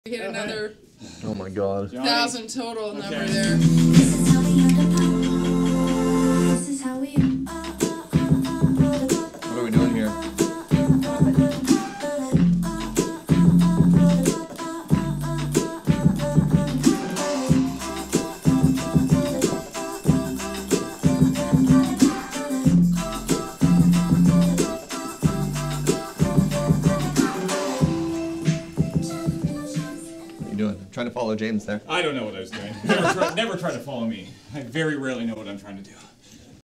We hit another Oh my god. 1,000 total number there. What are we doing here? Trying to follow James there. I don't know what I was doing. Never try to follow me. I very rarely know what I'm trying to do.